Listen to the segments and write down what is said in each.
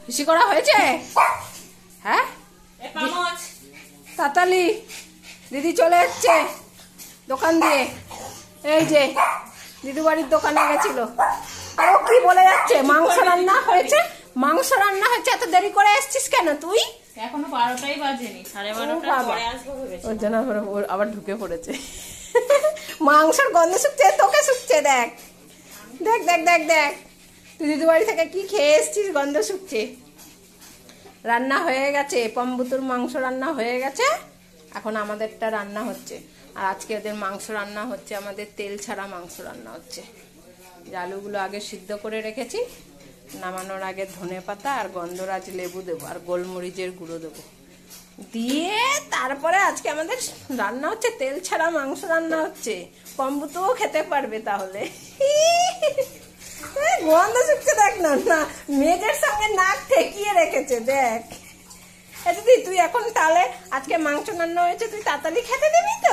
খুশি করা হয়েছে? হ্যাঁ তাতালি দিদি চলে যাচ্ছে দোকান দিয়ে। এই যে দিদি বাড়ির দোকানে গেছিল। ও কি বলে যাচ্ছে? মাংস রান্না হয়েছে, মাংস রান্না হয়েছে। এত দেরি করে এসছিস কেন তুই? এখনো 12টাই বাজেনি, 12:30 পরে আসবো ভেবেছি। ওর জন্য আবার ঢুকে পড়েছে। মাংসের গন্ধ শুকছে, তোকে শুকছে। দেখ দেখ দেখ দেখ দেখ তুই দিদি বাড়ি থেকে কি খেয়ে এসছিস, গন্ধ শুকছে। রান্না হয়ে গেছে, পম্বুতুর মাংস রান্না হয়ে গেছে। এখন আমাদেরটা রান্না হচ্ছে। আর আজকে ওদের মাংস রান্না হচ্ছে, আমাদের তেল ছাড়া মাংস রান্না হচ্ছে। আলুগুলো আগে সিদ্ধ করে রেখেছি, নামানোর আগে ধনেপাতা আর গন্ধরাজ লেবু দেবো আর গোলমরিচের গুঁড়ো দেবো দিয়ে তারপরে আজকে আমাদের রান্না হচ্ছে, তেল ছাড়া মাংস রান্না হচ্ছে। পম্বুতুও খেতে পারবে তাহলে। গন্ধ শুকছে দেখ না, না মেজের সঙ্গে নাক ঠেকিয়ে রেখেছে। দেখ দিদি তুই এখন তাহলে আজকে মাংস রান্না হয়েছে, তুই তাড়াতাড়ি খেতে দিবি তো?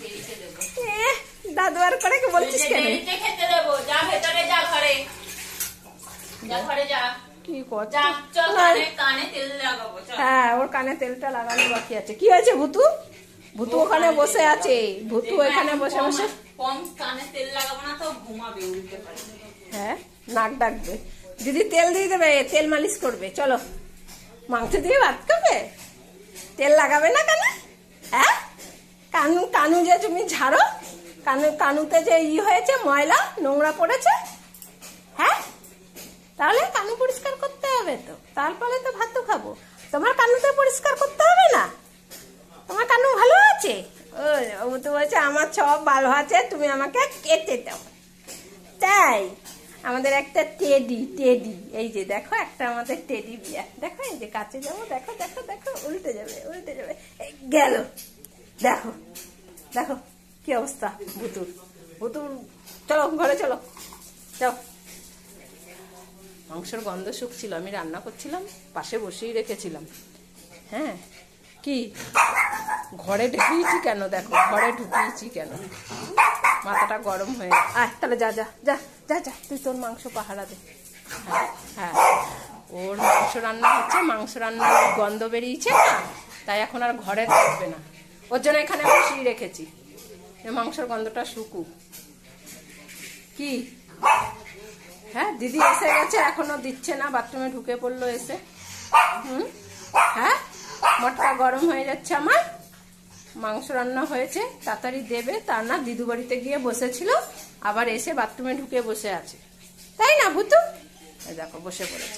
দাদু আর করে বলছিস কেন? খেতে দেবো, যা ভেতরে যা, ঘরে যা, ঘরে যা। কি করছ? কানে তেল লাগাবো। হ্যাঁ ওর কানে তেলটা লাগানো বাকি আছে। কি হয়েছে ভুতু? ভুতু ওখানে বসে আছে, ভুতু এখানে বসে বসে। কম কানে তেল লাগাবো না তো ঘুমাবে, উঠতে পারে। হ্যাঁ নাক ডাকবে। দিদি তেল দিয়ে দেবে, তেল মালিশ করবে। চলো মাংস দিয়ে ভাত খাবে, তেল লাগাবে না কেন? হ্যাঁ কানু কানু যে তুমি ঝাড়ো, কানুতে যে হয়েছে, ময়লা নোংরা পড়েছে। হ্যাঁ তাহলে কানু পরিষ্কার করতে হবে তো, তারপরে তো ভাত খাবো। তোমার কানুতে পরিষ্কার করতে হবে না? তোমার কানু ভালো আছে? ও তো বলছে আমার সব ভালো আছে, তুমি আমাকে কেটে দাও। তাই আমাদের একটা টেডি, টেডি এই যে দেখো একটা আমাদের টেডি বিয়ার। দেখো এই যে কাছে যাবো, দেখো দেখো দেখো, উল্টে যাবে উল্টে যাবে, গেল। দেখো দেখো কি অবস্থা ভুতুর। ভুতুর চলো ঘরে চলো, চলো। মাংসের গন্ধ শুকছিল, আমি রান্না করছিলাম, পাশে বসেই রেখেছিলাম। হ্যাঁ কি ঘরে ঢুকিয়েছি কেন? দেখো ঘরে ঢুকিয়েছি কেন, মাথাটা গরম হয়ে। আয় তাহলে যা যা যা যা যা, তুই তোর মাংস পাহারা দে। হ্যাঁ হ্যাঁ ওর মাংস রান্না হচ্ছে, মাংস রান্নার গন্ধ বেরিয়েছে না, তাই এখন আর ঘরে থাকবে না। ওর জন্য এখানে বসিয়ে রেখেছি, মাংসের গন্ধটা শুকুক। কি হ্যাঁ দিদি এসে গেছে, এখনো দিচ্ছে না, বাথরুমে ঢুকে পড়লো এসে। হ্যাঁ মটকা গরম হয়ে যাচ্ছে আমার। মাংস রান্না হয়েছে, তাড়াতাড়ি দেবে, তা না দিদু বাড়িতে গিয়ে বসেছিল, আবার এসে বাথরুমে ঢুকে বসে আছে, তাই না ভুতু? দেখো বসে পড়েছে।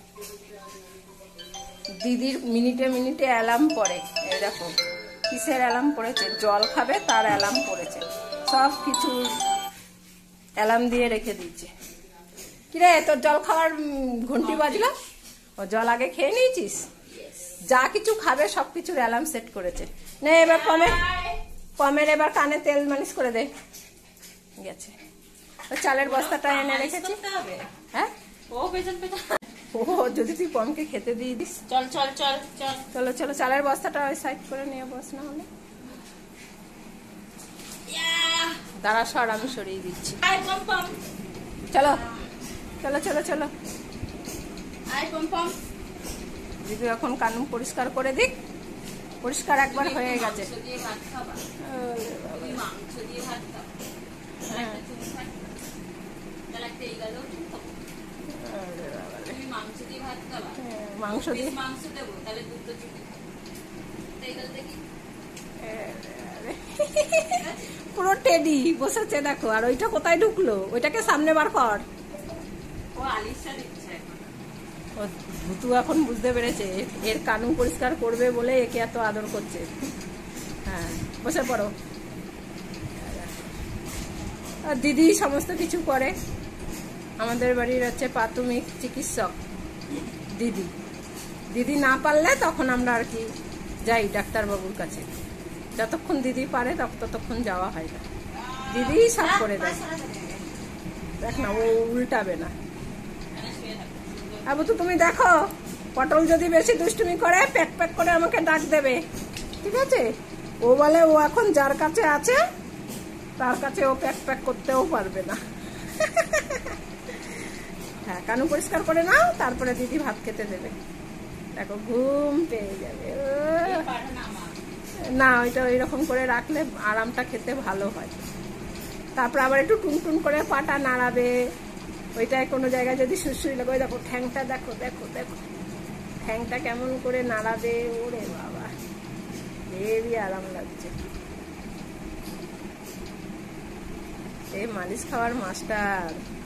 দিদির মিনিটে মিনিটে অ্যালার্ম পড়ে। এই দেখো কিসের অ্যালার্ম পড়েছে? জল খাবে তার অ্যালার্ম পড়েছে। সব কিছু অ্যালার্ম দিয়ে রেখে দিচ্ছে। কিরে তোর জল খাওয়ার ঘন্টি বাজলো? ও জল আগে খেয়ে নিয়েছিস? যা কিছু খাবে সব কিছুর অ্যালার্ম সেট করেছে। নে এবার পমের এবার কানে তেল মালিশ করে দে। গেছে চালের বস্তাটা এনে রেখেছি। হ্যাঁ ও যদি তুই পমকে খেতে দিয়ে দিস। চল চল চল চল চলো চলো চালের বস্তাটা ওই সাইড করে নিয়ে বস, না হলে দাঁড়া সর, আমি সরিয়ে দিচ্ছি। চলো চলো চলো চলো দিদি এখন কানু পরিষ্কার করে দিক। পরিষ্কার একবার হয়ে গেছে। মাংস দিয়ে পুরো টেডি বসেছে দেখো। আর ওইটা কোথায় ঢুকলো? ওইটাকে সামনে বার কর। ভুতু এখন বুঝতে পেরেছে এর কানু পরিষ্কার করবে বলে একে এত আদর করছে। হ্যাঁ বসে পড়ো। আর দিদি সমস্ত কিছু করে। আমাদের বাড়ির হচ্ছে প্রাথমিক চিকিৎসক দিদি। দিদি না পারলে তখন আমরা আর কি যাই ডাক্তারবাবুর কাছে। যতক্ষণ দিদি পারে ততক্ষণ যাওয়া হয় না। দিদি সব করে দেয়। দেখ না ও উল্টাবে না। আবু তো তুমি দেখো পটল যদি বেশি দুষ্টুমি করে প্যাক প্যাক করে আমাকে ডাক দেবে, ঠিক আছে? ও বলে ও এখন যার কাছে আছে তার কাছে ও প্যাক প্যাক করতেও পারবে না। হ্যাঁ, কানু পরিষ্কার করে নাও, তারপরে দিদি ভাত খেতে দেবে। দেখো ঘুম পেয়ে যাবে। না, ওইটা ওইরকম করে রাখলে আরামটা খেতে ভালো হয়। তারপর আবার একটু টুনটুন করে পাটা নাড়াবে। ওইটায় কোনো জায়গায় যদি সুরসুরি লাগে, ওই দেখো ঠ্যাংটা, দেখো দেখো দেখো ঠ্যাংটা কেমন করে নাড়াবে। ওরে বাবা, হেবি আরাম লাগছে। এই মালিশ খাওয়ার মাস্টার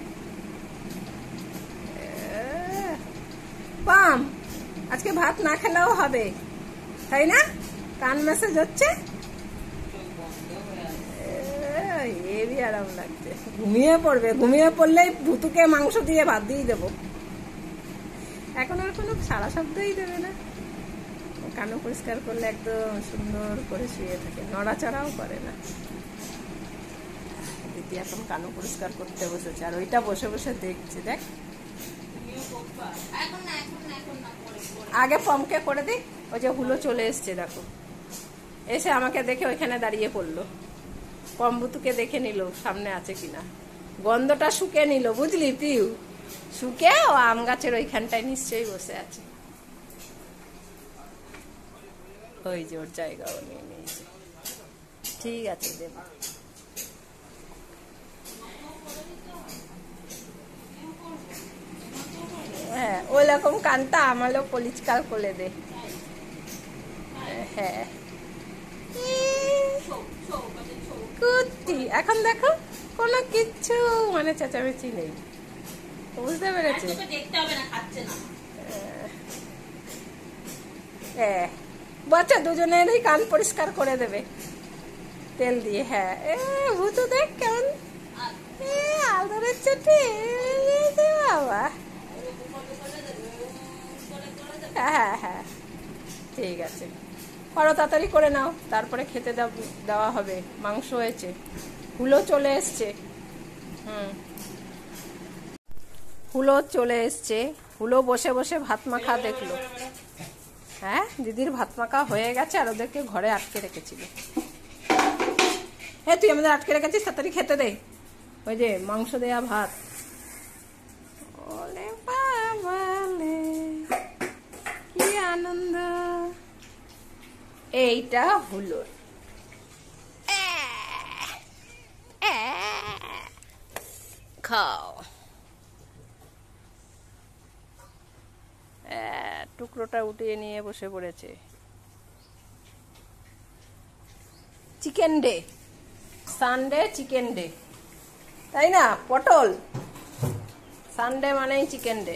পাম। আজকে ভাত না খেলেও হবে, তাই না? কান মেসেজ হচ্ছে, হেবি আরাম লাগছে। ঘুমিয়ে পড়বে, ঘুমিয়ে পড়লেই ভুতুকে মাংস দিয়ে ভাত দিয়ে দেবো। এখন আর কোনো সারা শব্দই দেবে না। কানও পরিষ্কার করলে একদম সুন্দর করে শুয়ে থাকে, নড়াচড়াও করে না। দিদি এখন কানও পরিষ্কার করতে বসেছে, আর ওইটা বসে বসে দেখছে। দেখ, আগে পমকে করে দিই। ওই যে হুলো চলে এসছে, দেখো এসে আমাকে দেখে ওইখানে দাঁড়িয়ে পড়লো। পম্বুতুকে দেখে নিল সামনে আছে কিনা, গন্ধটা শুকে নিল, বুঝলি পিউ? শুকে ও আম গাছের ওইখানটায় নিশ্চয়ই বসে আছে। ওই যে ওর জায়গাও নিয়ে নিয়েছে। ঠিক আছে, দেব। হ্যাঁ, ওই রকম কানটা আমারও পরিষ্কার করে দে। হ্যাঁ, কুত্তি। এখন দেখো কোনো কিচ্ছু মানে চেঁচামেচি নেই, বুঝতে পেরেছি? বাচ্চা দুজনেরই কান পরিষ্কার করে দেবে তেল দিয়ে। হ্যাঁ, ভুতু দেখ কেমন আদরের চটি। বাবা, হ্যাঁ হ্যাঁ, ঠিক আছে, করো তাড়াতাড়ি করে নাও, তারপরে খেতে দেওয়া হবে। মাংস হয়েছে, হুলো চলে এসছে। হুলো চলে এসছে। হুলো বসে বসে ভাত মাখা দেখলো। হ্যাঁ, দিদির ভাত মাখা হয়ে গেছে, আর ওদেরকে ঘরে আটকে রেখেছিল। হ্যাঁ, তুই আমাদের আটকে রেখেছিস, তাড়াতাড়ি খেতে দে। ওই যে মাংস দেয়া ভাত। ওলে বাবালে, কি আনন্দ। এইটা হলো খাও। টুকরোটা উঠিয়ে নিয়ে বসে পড়েছে। Chicken day, Sunday chicken day, তাই না? পটল, সানডে মানেই চিকেন ডে।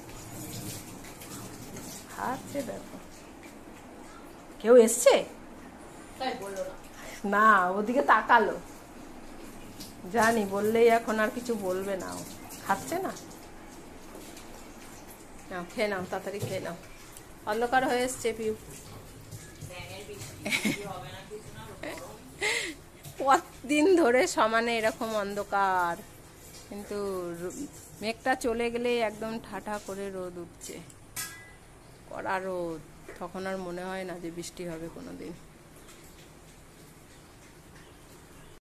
খাচ্ছে, দেখো কেউ এসছে না, ওদিকে তাকালো। জানি বললেই এখন আর কিছু বলবে না, ও খাচ্ছে না। নাও, খেয়ে নাও, তাড়াতাড়ি খেয়ে নাও, অন্ধকার হয়ে এসছে পিউ। কতদিন ধরে সমানে এরকম অন্ধকার, কিন্তু মেঘটা চলে গেলে একদম ঠাঠা করে রোদ উঠছে, কড়া রোদ। তখন আর মনে হয় না যে বৃষ্টি হবে কোনোদিন।